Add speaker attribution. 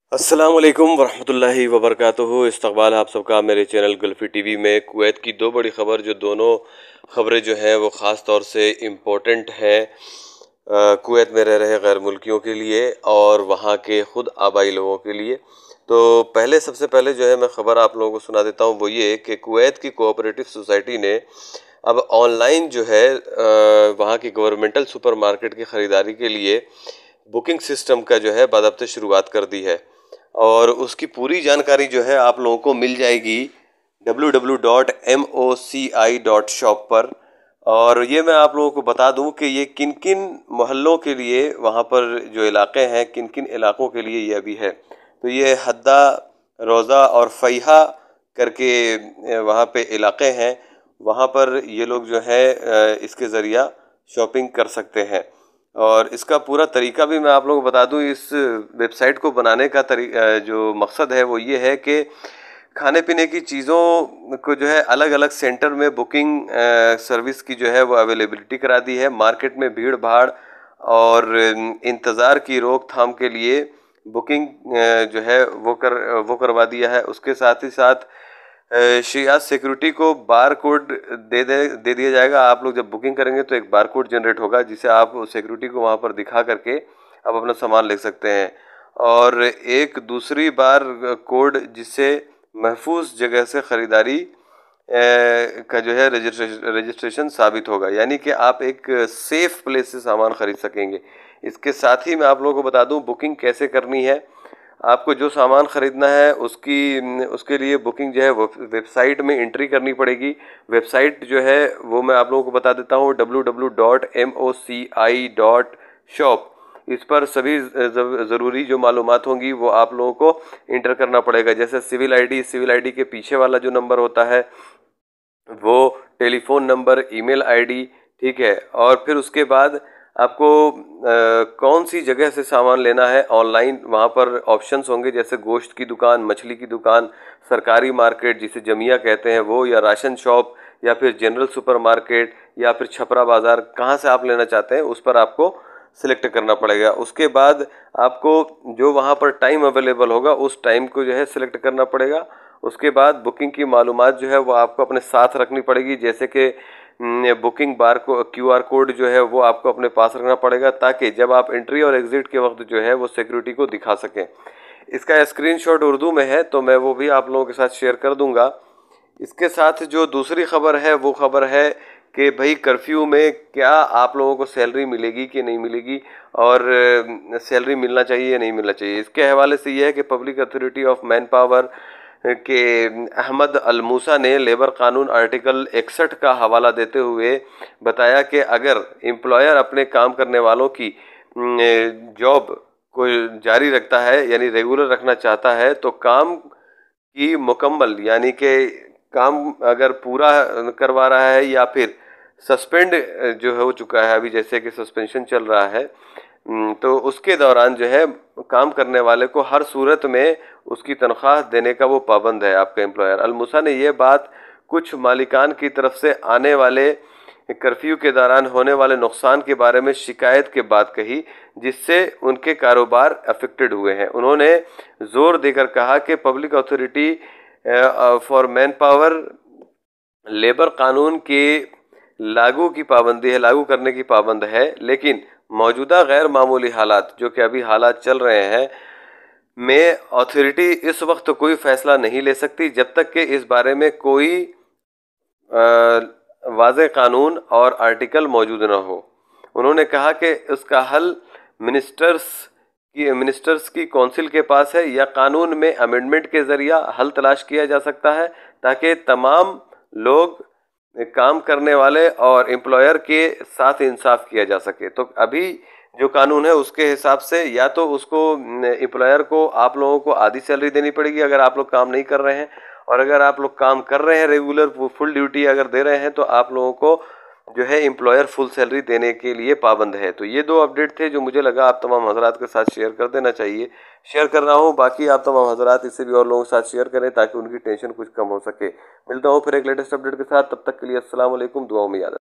Speaker 1: अस्सलाम वालेकुम वरहमतुल्लाहि वबरकातुहू। इस्तकबाल आप सबका मेरे चैनल गल्फ़ी टीवी में। कुवैत की दो बड़ी ख़बर, जो दोनों ख़बरें जो हैं वो ख़ास तौर से इम्पोर्टेंट हैं कुवैत में रह रहे गैर मुल्कियों के लिए और वहाँ के ख़ुद आबाई लोगों के लिए। तो सबसे पहले जो है मैं ख़बर आप लोगों को सुना देता हूँ, वो ये कि कुवैत की कोऑपरेटिव सोसाइटी ने अब ऑनलाइन जो है वहाँ की गवर्नमेंटल सुपरमार्केट की ख़रीदारी के लिए बुकिंग सिस्टम का जो है बाज़ाब्ता शुरुआत कर दी है। और उसकी पूरी जानकारी जो है आप लोगों को मिल जाएगी www.moci.shop पर। और ये मैं आप लोगों को बता दूं कि ये किन किन मोहल्लों के लिए, वहाँ पर जो इलाके हैं, किन किन इलाकों के लिए ये अभी है। तो ये हद्दा, रोज़ा और फ़ैहा करके वहाँ पे इलाके हैं। वहाँ पर ये लोग जो है इसके ज़रिया शॉपिंग कर सकते हैं। और इसका पूरा तरीका भी मैं आप लोगों को बता दूं। इस वेबसाइट को बनाने का जो मकसद है वो ये है कि खाने पीने की चीज़ों को जो है अलग अलग सेंटर में बुकिंग सर्विस की जो है वो अवेलेबिलिटी करा दी है। मार्केट में भीड़ भाड़ और इंतज़ार की रोकथाम के लिए बुकिंग जो है वो करवा दिया है। उसके साथ ही साथ शिया सिक्योरिटी को बार कोड दे दिया जाएगा। आप लोग जब बुकिंग करेंगे तो एक बार कोड जनरेट होगा, जिसे आप सिक्योरिटी को वहाँ पर दिखा करके आप अपना सामान ले सकते हैं। और एक दूसरी बार कोड जिससे महफूज जगह से ख़रीदारी का जो है रजिस्ट्रेशन साबित होगा, यानी कि आप एक सेफ़ प्लेस से सामान ख़रीद सकेंगे। इसके साथ ही मैं आप लोगों को बता दूं बुकिंग कैसे करनी है। आपको जो सामान ख़रीदना है उसके लिए बुकिंग जो है वो वेबसाइट में एंट्री करनी पड़ेगी। वेबसाइट जो है वो मैं आप लोगों को बता देता हूँ, www.moci.shop। इस पर सभी ज़रूरी जो मालूमात होंगी वो आप लोगों को इंटर करना पड़ेगा, जैसे सिविल आईडी के पीछे वाला जो नंबर होता है वो, टेलीफोन नंबर, ईमेल आईडी, ठीक है। और फिर उसके बाद आपको कौन सी जगह से सामान लेना है ऑनलाइन, वहाँ पर ऑप्शंस होंगे, जैसे गोश्त की दुकान, मछली की दुकान, सरकारी मार्केट जिसे जमिया कहते हैं वो, या राशन शॉप, या फिर जनरल सुपरमार्केट, या फिर छपरा बाज़ार। कहाँ से आप लेना चाहते हैं उस पर आपको सिलेक्ट करना पड़ेगा। उसके बाद आपको जो वहाँ पर टाइम अवेलेबल होगा उस टाइम को जो है सिलेक्ट करना पड़ेगा। उसके बाद बुकिंग की मालूमात जो है वो आपको अपने साथ रखनी पड़ेगी, जैसे कि बुकिंग बार को QR कोड जो है वो आपको अपने पास रखना पड़ेगा, ताकि जब आप एंट्री और एग्ज़िट के वक्त जो है वो सिक्योरिटी को दिखा सकें। इसका स्क्रीनशॉट उर्दू में है तो मैं वो भी आप लोगों के साथ शेयर कर दूंगा। इसके साथ जो दूसरी खबर है वो खबर है कि भाई कर्फ्यू में क्या आप लोगों को सैलरी मिलेगी कि नहीं मिलेगी, और सैलरी मिलना चाहिए या नहीं मिलना चाहिए। इसके हवाले से ये है कि public authority of man power के अहमद अल मूसा ने लेबर कानून आर्टिकल 61 का हवाला देते हुए बताया कि अगर एम्प्लॉयर अपने काम करने वालों की जॉब को जारी रखता है, यानी रेगुलर रखना चाहता है, तो काम की मुकम्मल, यानी कि काम अगर पूरा करवा रहा है या फिर सस्पेंड जो हो चुका है, अभी जैसे कि सस्पेंशन चल रहा है, तो उसके दौरान जो है काम करने वाले को हर सूरत में उसकी तनख्वाह देने का वो पाबंद है आपका एम्प्लॉयर। अलमूसा ने यह बात कुछ मालिकान की तरफ से आने वाले कर्फ्यू के दौरान होने वाले नुकसान के बारे में शिकायत के बाद कही, जिससे उनके कारोबार अफेक्टेड हुए हैं। उन्होंने जोर देकर कहा कि public authority for man power labour कानून के लागू करने की पाबंद है, लेकिन मौजूदा गैर मामूली हालात, जो कि अभी हालात चल रहे हैं, में अथॉरिटी इस वक्त कोई फैसला नहीं ले सकती जब तक कि इस बारे में कोई वाज़ेह कानून और आर्टिकल मौजूद न हो। उन्होंने कहा कि उसका हल मिनिस्टर्स की काउंसिल के पास है, या कानून में अमेंडमेंट के ज़रिया हल तलाश किया जा सकता है, ताकि तमाम लोग, काम करने वाले और एम्प्लॉयर के साथ इंसाफ किया जा सके। तो अभी जो कानून है उसके हिसाब से या तो उसको एम्प्लॉयर को आप लोगों को आधी सैलरी देनी पड़ेगी अगर आप लोग काम नहीं कर रहे हैं, और अगर आप लोग काम कर रहे हैं रेगुलर फुल ड्यूटी अगर दे रहे हैं तो आप लोगों को जो है एम्प्लॉयर फुल सैलरी देने के लिए पाबंद है। तो ये दो अपडेट थे जो मुझे लगा आप तमाम हजरात के साथ शेयर कर देना चाहिए। शेयर कर रहा हूँ, बाकी आप तमाम हजरात इससे भी और लोगों के साथ शेयर करें ताकि उनकी टेंशन कुछ कम हो सके। मिलता हूँ फिर एक लेटेस्ट अपडेट के साथ, तब तक के लिए अस्सलाम वालेकुम, दुआओं में याद रखें।